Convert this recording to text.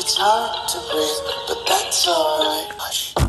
It's hard to breathe, but that's alright. Hush.